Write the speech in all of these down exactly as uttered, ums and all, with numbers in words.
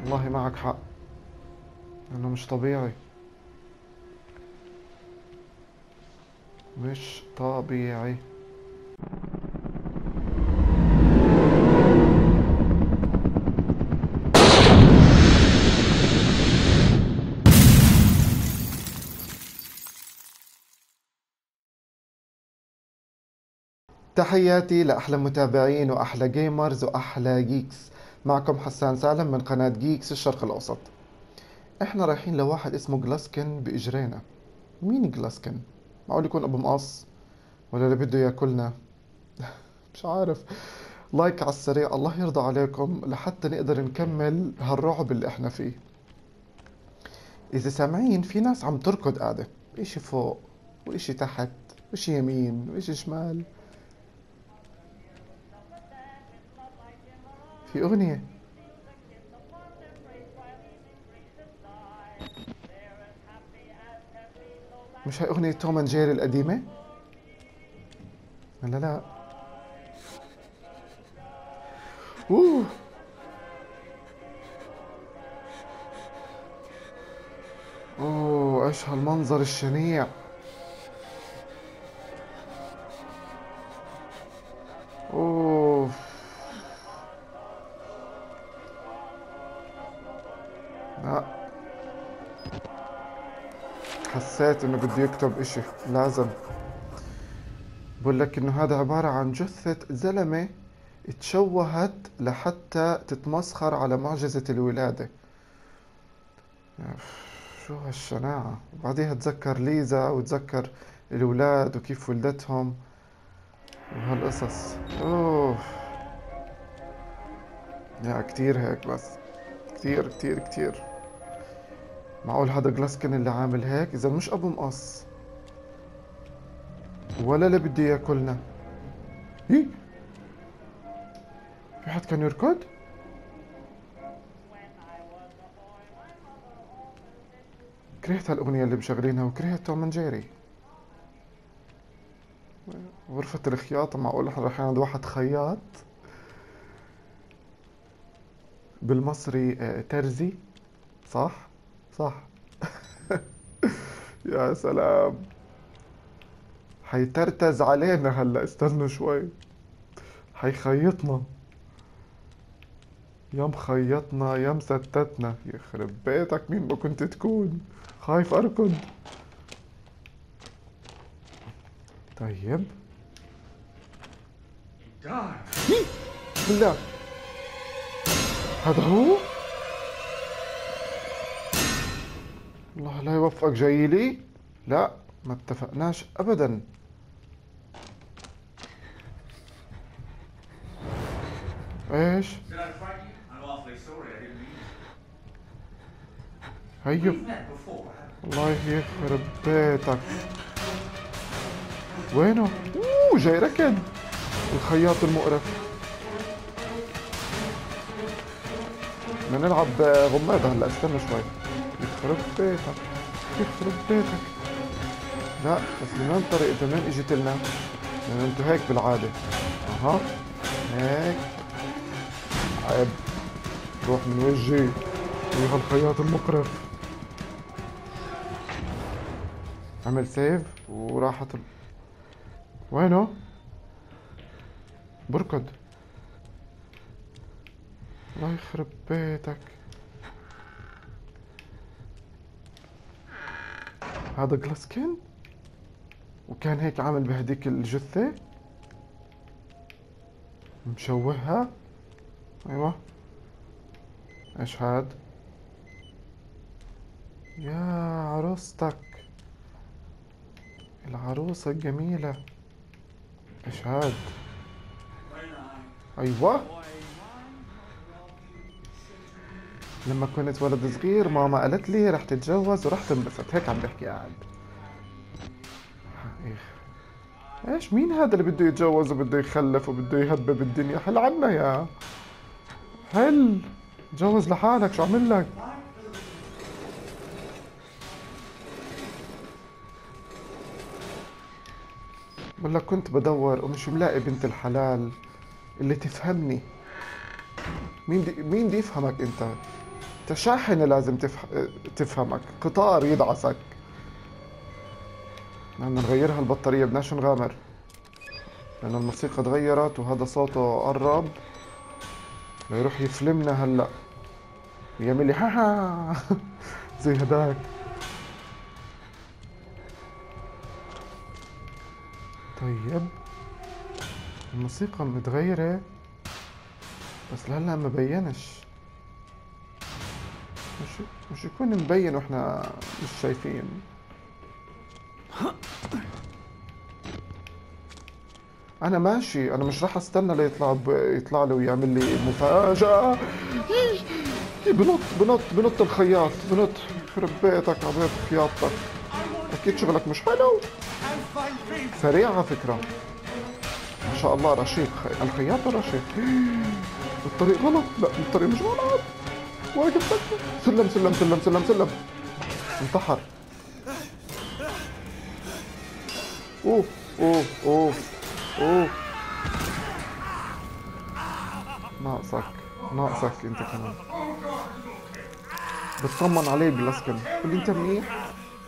والله معك حق، انه مش طبيعي، مش طبيعي. تحياتي لأحلى متابعين وأحلى جيمرز وأحلى جيكس. معكم حسان سالم من قناة جيكس الشرق الأوسط. احنا رايحين لواحد اسمه جلاسكن بإجرينا. مين جلاسكن؟ معقول يكون أبو مقص؟ ولا اللي بده ياكلنا؟ مش عارف. لايك على السريع الله يرضى عليكم لحتى نقدر نكمل هالرعب اللي احنا فيه. إذا سامعين في ناس عم تركض قاعدة، إشي فوق وإشي تحت وإشي يمين وإشي شمال. في أغنية. مش هاي أغنية توم اند جيري القديمة؟ ولا لا؟ أوه. أوه إيش هالمنظر الشنيع. أوه. لا، حسيت إنه بده يكتب إشي لازم. بقول لك إنه هذا عبارة عن جثة زلمة اتشوهت لحتى تتمسخر على معجزة الولادة. شو هالشناعة. وبعديها تذكر ليزا وتذكر الولاد وكيف ولدتهم وهالقصص. اوه يا كتير هيك بس. كتير كتير كتير. معقول هذا جلاسكن اللي عامل هيك؟ اذا مش ابو مقص ولا اللي بده ياكلنا. إيه؟ في حد كان يركض؟ كرهت هالأغنية اللي مشغلينها وكرهت توم اند جيري. غرفة الخياطة. معقول احنا رايحين عند واحد خياط؟ بالمصري آه، ترزي. صح؟ صح. يا سلام. حيترتز علينا هلا، استنوا شوي. حيخيطنا. يا مخيطنا يا مستتنا. يخرب بيتك مين ما كنت تكون. خايف اركض. طيب. بالله هذا هو. الله لا يوفقك جاي لي. لا ما اتفقناش ابدا. ايش هيو. الله يخرب بيتك. وينه؟ اوه جاي ركض. الخياط المقرف. بدنا نلعب غماضة هلا، استنى شوي. يخرب بيتك يخرب بيتك. لا بس من وين طريقة منين اجت لنا؟ لأن انتو هيك بالعادة. اها هيك عيب. روح من وجهي ايها الخياط المقرف. عمل سيف وراحت ال... وينه؟ بركض. الله يخرب بيتك. هذا جلاسكن وكان هيك عامل بهديك الجثة مشوهها. ايوه. ايش هاد؟ يا عروستك العروسة الجميلة. ايش هاد؟ ايوه. لما كنت ولد صغير ماما قالت لي رح تتجوز ورح تنبسط، هيك عم بحكي قاعد. ايش مين هذا اللي بده يتجوز وبده يخلف وبده يهبب الدنيا؟ حل عنا يا حل. تجوز لحالك شو عمل لك؟ بقول لك كنت بدور ومش ملاقي بنت الحلال اللي تفهمني. مين دي مين دي يفهمك انت؟ انت شاحنة لازم تفح... تفهمك، قطار يدعسك. بدنا نغيرها البطارية، بدناش نغامر لأن الموسيقى تغيرت وهذا صوته قرب ليروح يفلمنا هلا ويعمل لي ها ها زي هداك. طيب الموسيقى متغيرة بس لهلا ما بينش. مش مش يكون مبين واحنا مش شايفين. انا ماشي، انا مش راح استنى ليطلع ب... يطلع له ويعمل لي مفاجأة. بنط بنط بنط الخياط بنط. يخرب بيتك عبيط خياطتك، اكيد شغلك مش حلو. سريع على فكرة ما شاء الله، رشيق. الخياط رشيق. الطريق غلط، لا الطريق مش غلط. واقف سكت. سلم سلم سلم سلم سلم. انتحر. اوه اوه اوه اوه. ناقصك ناقصك انت كمان. بتطمن عليه جلاسكن، قول لي انت منيح،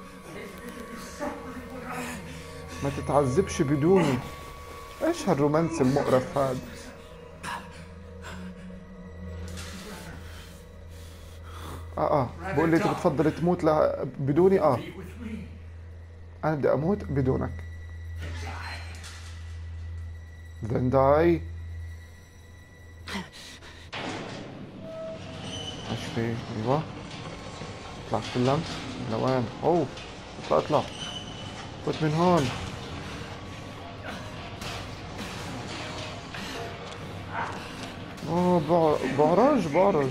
ما تتعذبش بدوني. ايش هالرومانس المقرف هذا؟ اه اه بقول لي انت بتفضل تموت لا بدوني؟ اه انا بدي اموت بدونك. then die. ايش في؟ ايوه اطلع السلم. لوين؟ اوه اطلع اطلع. فوت من هون. اوه بعرج بعرج.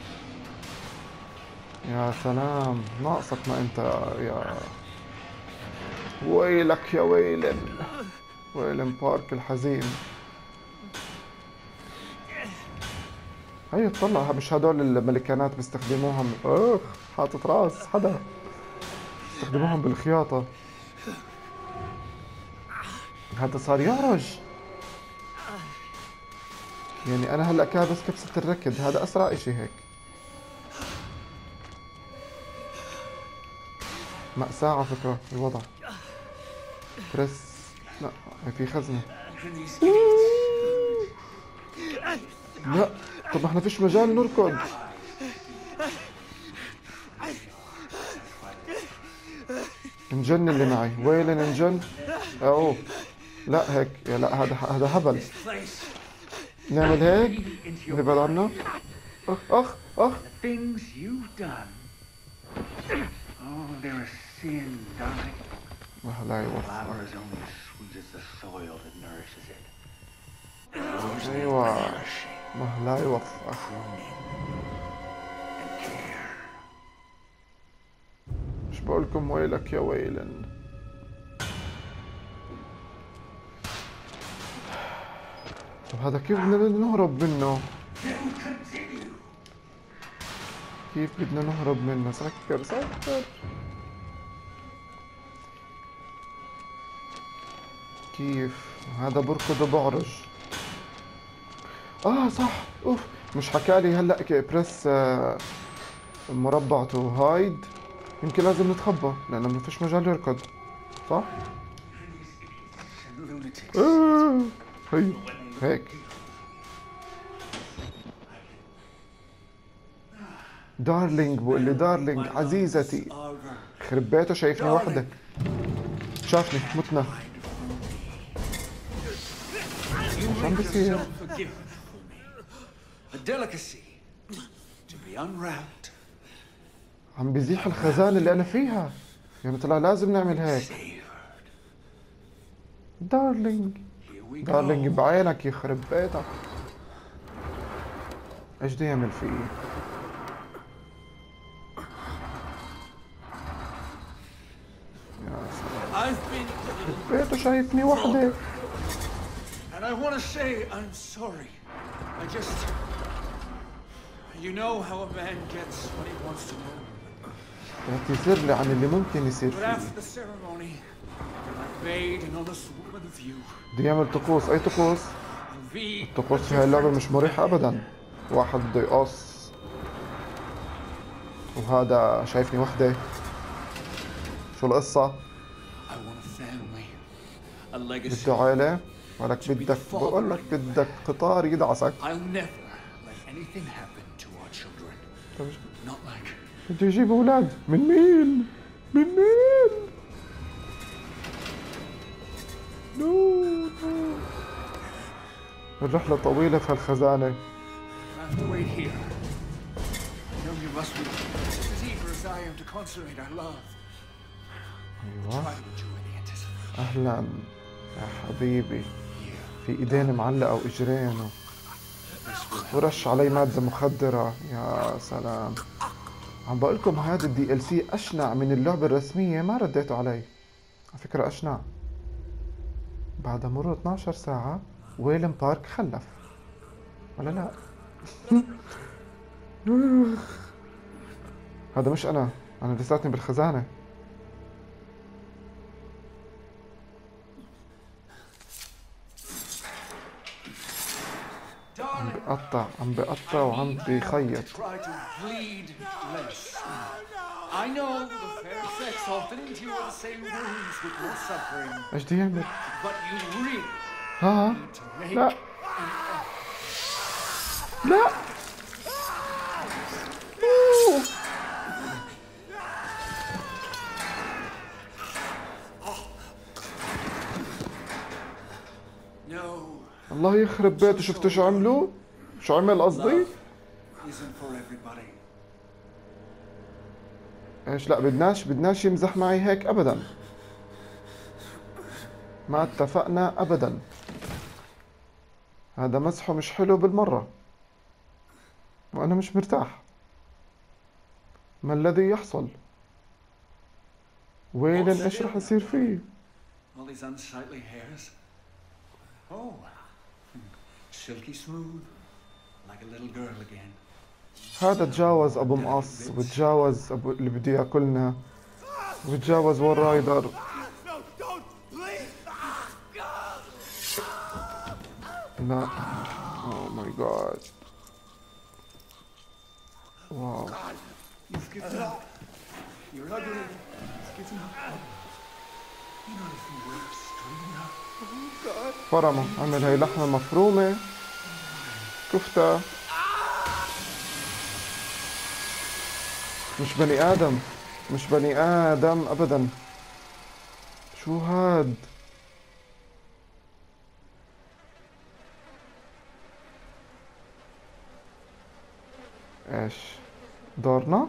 يا سلام، ناقصك ما انت يا ويلك يا ويلن. ويلن بارك الحزين. هي تطلع، مش هدول الملكانات بيستخدموهم؟ اخ حاطط راس حدا بيستخدموهم بالخياطة. هذا صار يعرج. يعني انا هلا كابس كبسة الركض، هذا اسرع اشي هيك. مأساة على فكرة الوضع. بريس. لا في خزنة. لا طب ما احنا فيش مجال نركض. انجن اللي معي. ويلن انجن. اوه لا هيك يا لا، هذا هذا هبل. نعمل هيك نبعد عنه. اخ اخ اخ. ما لا يوفق. ايوه ما لا يوفق. مش بقولكم ويلك يا ويلن. طب هذا كيف بدنا نهرب منه؟ كيف بدنا نهرب منه؟ سكر سكر. كيف؟ هذا بركض وبعرج. اه صح. اوف مش حكالي هلا بريس آه مربع تو هايد. يمكن لازم نتخبى لانه ما فيش مجال يركض. صح؟ آه. هي هيك. دارلينج بقول لي دارلينج عزيزتي. خرب بيته شايفني وحدك. شافني متنا. شو عم بيصير؟ عم بيزيح الخزانة اللي أنا فيها. يعني طلع لازم نعمل هيك. دارلينج دارلينج بعينك يخرب بيتك. ايش بده يعمل فيه؟ يا سلام يخرب بيته شايفني وحدة. And I want to say I'm sorry. I just, you know how a man gets what he wants to know. اعتذر لي عن اللي ممكن يصير But فيه. after the ceremony, I made an honest woman of you. بده يعمل طقوس. أي طقوس؟ الطقوس في هاي اللعبة مش مريحة أبدا. واحد بده يقص وهذا شايفني وحدة. شو القصة؟ I want a family, a legacy. بده عيلة؟ ولك بدك بقول لك بدك قطار يدعسك. I'll never let anything happen to our children. Not like بده يجيب أولاد. من مين؟ من مين؟ نو نو. الرحلة طويلة في هالخزانة. I have to wait here. I know you must be just as eager as I am to consummate our love. أيوة. Try to enjoy the anticipation. أهلا يا حبيبي. في إيدين معلقة وإجرين ورش علي مادة مخدرة. يا سلام. عم بقولكم هذا الدي ال سي أشنع من اللعبة الرسمية. ما رديتوا علي على فكرة. أشنع. بعد مرور اثنعش ساعة ويلن بارك خلف ولا لا؟ هذا مش أنا. أنا لساتني بالخزانة. عم بقطع عم بقطع وعم بخيط. I know the fair sex often endure the same wounds with more suffering. ايش بده يعمل؟ But you really ها need to make لا لا. أوه. No. الله يخرب بيته. شفتوا شو عملوا؟ شو عمل قصدي؟ Isn't for everybody. ايش؟ لا بدناش بدناش يمزح معي هيك ابدا. ما اتفقنا ابدا. هذا مزحه مش حلو بالمرة وانا مش مرتاح. ما الذي يحصل؟ ويلن ايش رح يصير فيه؟ All these unsightly hairs. Oh, silky smooth, like a little girl again. هذا تجاوز ابو مقص وتجاوز ابو اللي بده ياكلنا وتجاوز وول رايدر. لا. اوه ماي جاد. واو. You've given up. You're ugly. You've given up. You know if you were strong enough. فرمه. عمل هاي لحمة مفرومة كفتة. مش بني آدم. مش بني آدم أبدا. شو هاد؟ ايش دورنا؟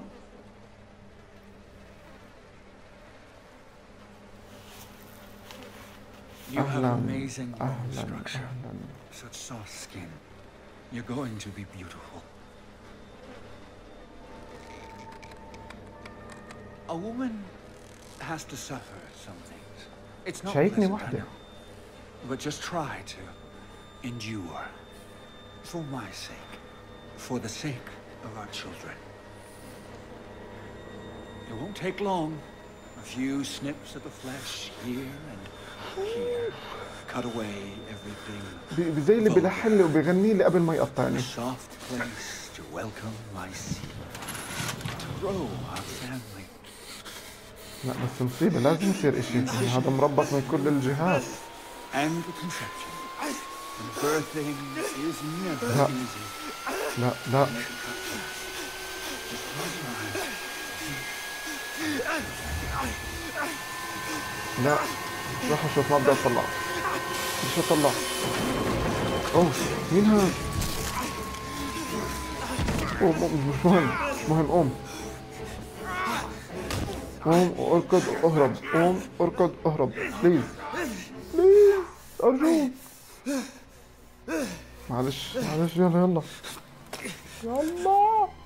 You have أهلاً. amazing bone أهلاً structure. أهلاً. Such soft skin. You're going to be beautiful. A woman has to suffer some things. It's not شايفني pleasant, I وحدة. know. But just try to endure. For my sake. For the sake of our children. It won't take long. A few snips of the flesh here and here. Cut away everything. بي- زي اللي بلحن لي وبيغني لي قبل ما A يقطعني. soft place to welcome my seed. To grow our family. لا بس مصيبة لازم يصير اشي. هذا مربط من كل الجهات. And the conception. And birthing is never لا. easy. لا لا. Just close your eyes. لا راح اشوف. ما بدي اطلع. مش اطلع. اوه مين هذا؟ اوه م- مش مهم. مش مهم. قوم قوم واركض واهرب. قوم اركض اهرب. بليز بليز ارجوك. معلش معلش. يلا يلا يلا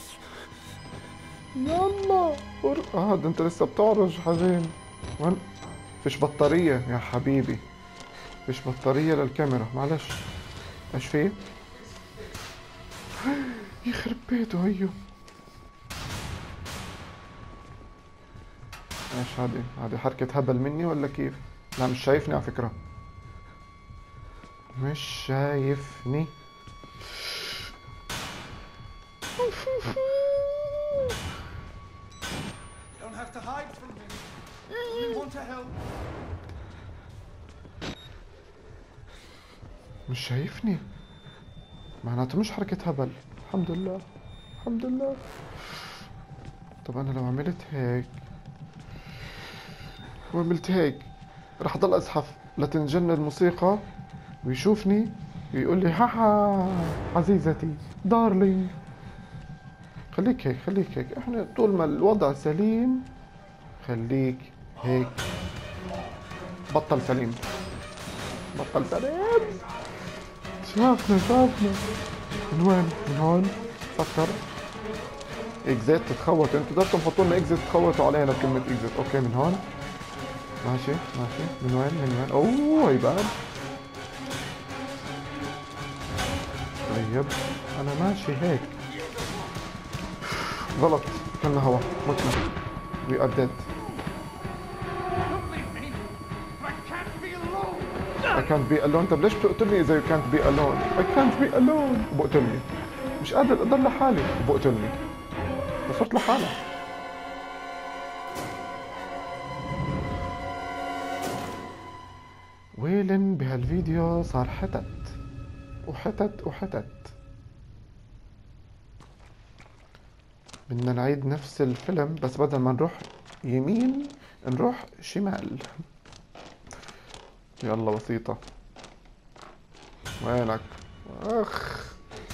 يلا. أر... اه ده انت لسه بتعرج حزين. وين؟ فيش بطارية يا حبيبي. فيش بطارية للكاميرا. معلش. ايش فيه؟ يخرب بيته. هيو ايش هذه؟ هذه حركة هبل مني ولا كيف؟ لا مش شايفني على فكرة. مش شايفني. don't have to hide from me. We want to help. مش شايفني، معناته مش حركة هبل. الحمد لله الحمد لله. طب انا لو عملت هيك وعملت هيك راح ضل ازحف لتنجن الموسيقى ويشوفني ويقول لي ها ها عزيزتي دارلينج. خليك هيك خليك هيك، احنا طول ما الوضع سليم خليك هيك. بطل سليم بطل سليم. شافنا شافنا. من وين؟ من هون. فكر اكزيت تتخوت. انتوا بدكم تحطوا لنا اكزيت تخوتوا علينا بكلمة اكزيت. اوكي من هون. ماشي ماشي. من وين من وين؟ اوه يبان. طيب انا ماشي هيك. غلط كنا هوا متنا. وي ار ديد. I can't be alone. طب ليش بتقتلني إذا you can't be alone؟ I can't be alone وبقتلني. مش قادر أضل لحالي وبقتلني. وصرت لحالي. ويلن بهالفيديو صار حتت وحتت وحتت. بدنا نعيد نفس الفيلم بس بدل ما نروح يمين نروح شمال. يلا بسيطة. وينك؟ اخ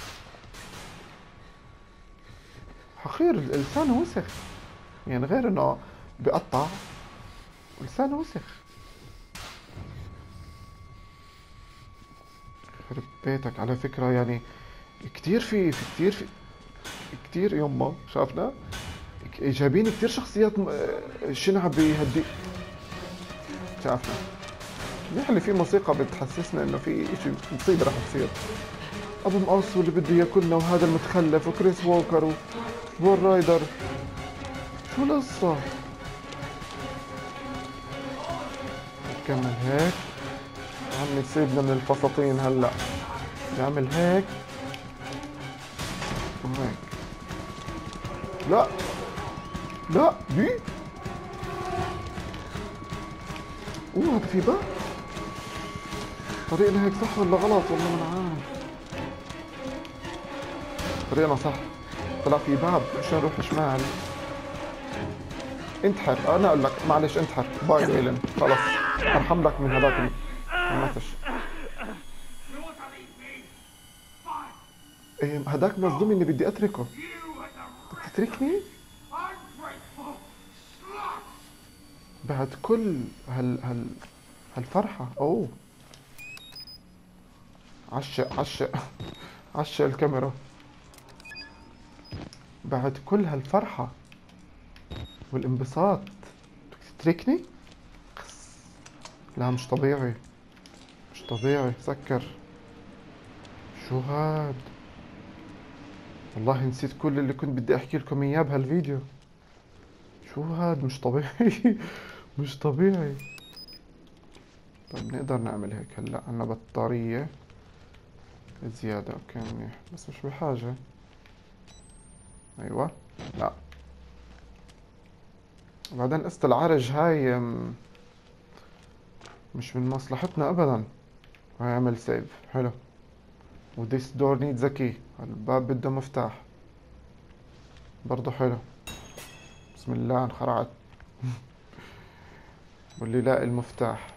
حقير. لسانه وسخ يعني، غير انه بقطع لسانه وسخ. خرب بيتك. على فكرة يعني كتير في في كتير في كتير يما شافنا جايبين كتير شخصيات شنعة بهدي. شافنا منيح اللي في موسيقى بتحسسنا انه في اشي مصيبة رح تصير. ابو مقص واللي بده ياكلنا وهذا المتخلف وكريس ووكر وبول رايدر. شو القصة؟ نكمل هيك. عمي تسيبنا من الفساتين هلا. نعمل هيك وهيك. لا لا دي. اوه هذا في باب. طريقنا هيك صح ولا غلط؟ والله ما انا عارف. طريقنا صح. طلع في باب عشان نروح شمال. انتحر. انا اقول لك معلش انتحر. باي ويلن خلص. ارحم لك من هذاك المسش. ايه هذاك مصدوم اني بدي اتركه. بدك تتركني؟ بعد كل هال هال هالفرحة. اوه عشق عشق عشق الكاميرا. بعد كل هالفرحة والانبساط بدك تتركني؟ لا مش طبيعي مش طبيعي. سكر. شو هاد؟ والله نسيت كل اللي كنت بدي احكي لكم اياه بهالفيديو. شو هاد؟ مش طبيعي مش طبيعي. طيب نقدر نعمل هيك. هلا عنا بطارية زيادة. اوكي منيح بس مش بحاجة. ايوه. لا وبعدين قصة العرج هاي مش من مصلحتنا ابدا. هاي عمل سيف حلو. وديس دور نيد ذكي. الباب بده مفتاح برضو حلو. بسم الله انخرعت. واللي لاقي المفتاح.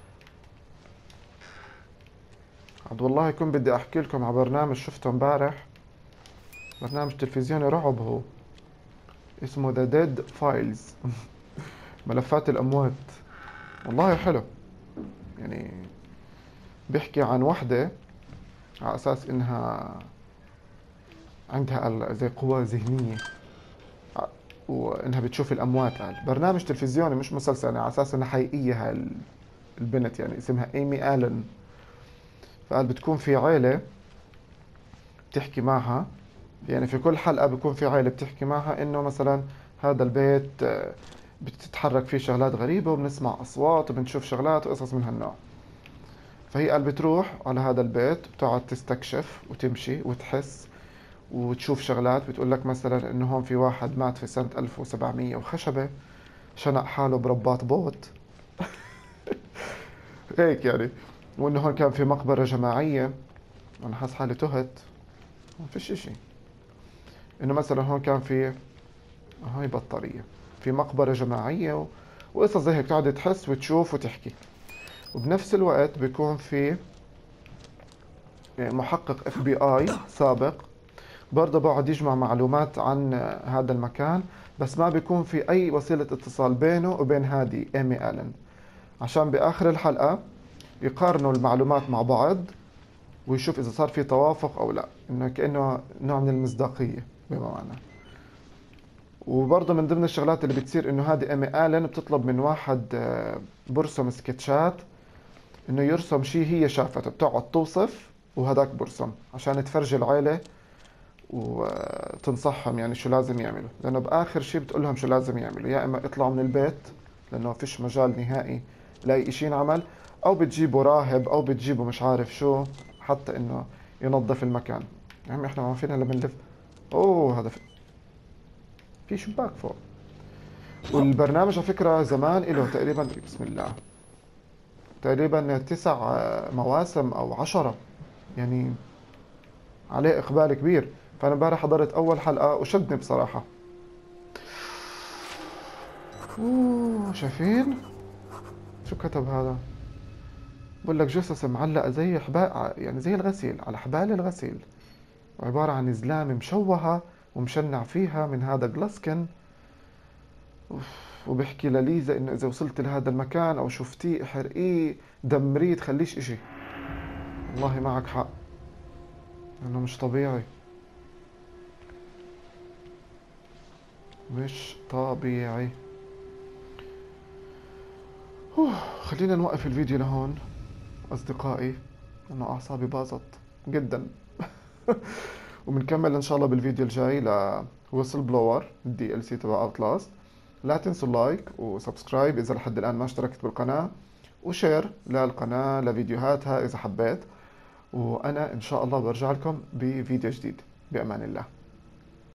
عاد والله يكون بدي احكي لكم على برنامج شفته امبارح. برنامج تلفزيوني رعب هو اسمه ذا ديد فايلز. ملفات الاموات. والله حلو يعني. بيحكي عن وحدة على اساس انها عندها زي قوة ذهنية وانها بتشوف الاموات. قال برنامج تلفزيوني مش مسلسل يعني، على اساس انها حقيقية هاي البنت يعني اسمها ايمي آلن. فقال بتكون في عيلة بتحكي معها يعني، في كل حلقة بيكون في عيلة بتحكي معها انه مثلا هذا البيت بتتحرك فيه شغلات غريبة وبنسمع اصوات وبنشوف شغلات وقصص من هالنوع. فهي قال بتروح على هذا البيت بتقعد تستكشف وتمشي وتحس وتشوف شغلات. بتقول لك مثلا انه هون في واحد مات في سنة ألف وسبعمية وخشبة. شنق حاله برباط بوت هيك يعني. وانه هون كان في مقبرة جماعية، انا حاسس حالي تهت، ما فيش اشي. انه مثلا هون كان في، هاي بطارية، في مقبرة جماعية و... وقصص زي هيك تقعد تحس وتشوف وتحكي. وبنفس الوقت بيكون في محقق اف بي اي سابق برضه بقعد يجمع معلومات عن هذا المكان، بس ما بيكون في اي وسيلة اتصال بينه وبين هذه ايمي الين، عشان باخر الحلقة يقارنوا المعلومات مع بعض ويشوف اذا صار في توافق او لا، انه كانه نوع من المصداقيه بما معنى. وبرضه من ضمن الشغلات اللي بتصير انه هذه ايمي الين بتطلب من واحد آه، برسم سكتشات انه يرسم شيء هي شافته، بتقعد توصف وهداك برسم عشان تفرجي العيله وتنصحهم يعني شو لازم يعملوا، لانه باخر شيء بتقول لهم شو لازم يعملوا، يا اما يطلعوا من البيت لانه فيش مجال نهائي لاي شيء ينعمل، او بتجيبوا راهب او بتجيبوا مش عارف شو حتى انه ينظف المكان. يا عمي احنا ما فينا الا بنلف. اوه هذا في, في شباك فوق. والبرنامج على فكرة زمان له تقريبا، بسم الله، تقريبا تسع مواسم او عشرة، يعني عليه اقبال كبير. فانا امبارح حضرت اول حلقة وشدني بصراحة. اوه شايفين شو كتب هذا؟ بقول لك جثث معلقة زي حبال، يعني زي الغسيل، على حبال الغسيل، عبارة عن زلام مشوهة ومشنع فيها من هذا جلاسكن. وبحكي لليزا انه اذا وصلت لهذا المكان او شفتيه احرقيه دمريه تخليش اشي. والله معك حق، انه مش طبيعي، مش طبيعي. أوه. خلينا نوقف الفيديو لهون اصدقائي، انه اعصابي باظت جدا. وبنكمل ان شاء الله بالفيديو الجاي ل ويسل بلور الدي ال سي تبع اوتلاست. لا تنسوا اللايك وسبسكرايب اذا لحد الان ما اشتركت بالقناة، وشير للقناة لفيديوهاتها اذا حبيت. وانا ان شاء الله برجع لكم بفيديو جديد، بامان الله.